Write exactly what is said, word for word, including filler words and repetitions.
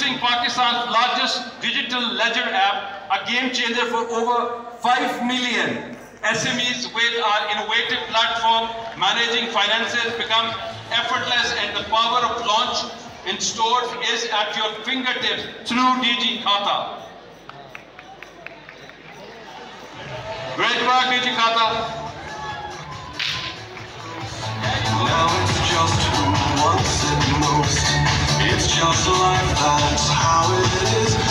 introducing Pakistan's largest digital ledger app, a game changer for over five million S M Es with our innovative platform. Managing finances becomes effortless and the power of launch in stores is at your fingertips through D G Khata. Great work, D G Khata. Now it's just who wants it most. It's just life, that's how it is.